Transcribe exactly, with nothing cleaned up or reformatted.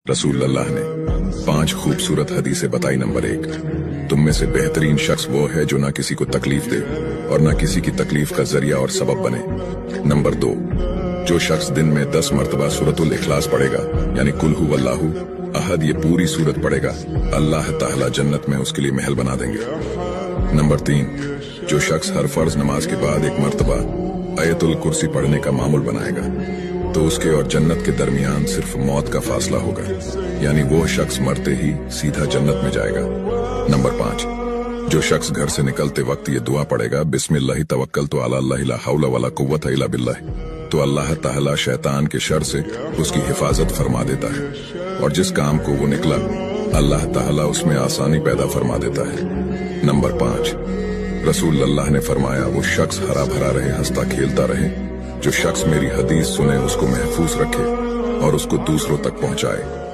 रसूल अल्लाह ने पांच खूबसूरत हदीसें बताई। नंबर एक, तुम में से बेहतरीन शख्स वो है जो ना किसी को तकलीफ दे और ना किसी की तकलीफ का जरिया और सबब बने। नंबर दो, जो शख्स दिन में दस मरतबा सूरतुल इखलास पढ़ेगा, यानी कुल हु वल्लाहु अहद, ये पूरी सूरत पढ़ेगा, अल्लाह ताला जन्नत में उसके लिए महल बना देंगे। नंबर तीन, जो शख्स हर फर्ज नमाज के बाद एक मरतबा आयतुल कुर्सी पढ़ने का मामूल बनाएगा तो उसके और जन्नत के दरमियान सिर्फ मौत का फासला होगा, यानी वो शख्स मरते ही सीधा जन्नत में जाएगा। नंबर पाँच, जो शख्स घर से निकलते वक्त ये दुआ पढ़ेगा, बिस्मिल्लाहि तवक्कलतु अला अल्लाह ला हौला वला कुव्वता इल्ला बिल्लाह, तो अल्लाह ताला शैतान के शर से उसकी हिफाजत फरमा देता है और जिस काम को वो निकला अल्लाह ताला उसमें आसानी पैदा फरमा देता है। नंबर पाँच, रसूल अल्लाह ने फरमाया, वो शख्स हरा भरा रहे, हंसता खेलता रहे, जो शख्स मेरी हदीस सुने उसको महफूज रखे और उसको दूसरों तक पहुंचाए।